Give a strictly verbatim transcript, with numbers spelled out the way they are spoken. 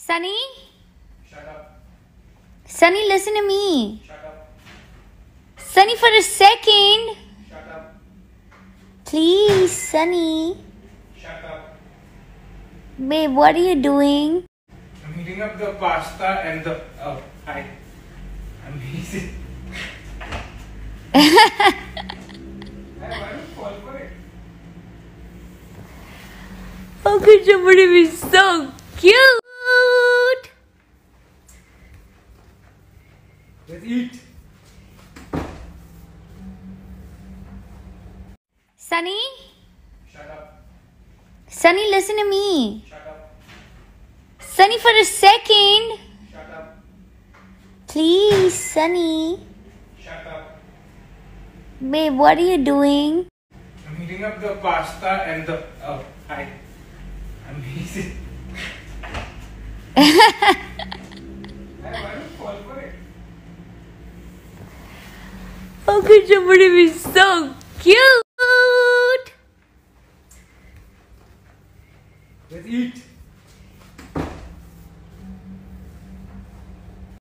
Sunny? Shut up. Sunny, listen to me. Shut up. Sunny, for a second. Shut up. Please, Sunny. Shut up. Babe, what are you doing? I'm heating up the pasta and the... Oh, hi. I'm easy. Hey, why don't you fall for it? How could somebody be so cute? Let's eat. Sunny? Shut up. Sunny, listen to me. Shut up. Sunny, for a second. Shut up. Please, Sunny. Shut up. Babe, what are you doing? I'm heating up the pasta and the... Oh, hi. I'm easy. Hey, why don't you fall for it? How could somebody be so cute?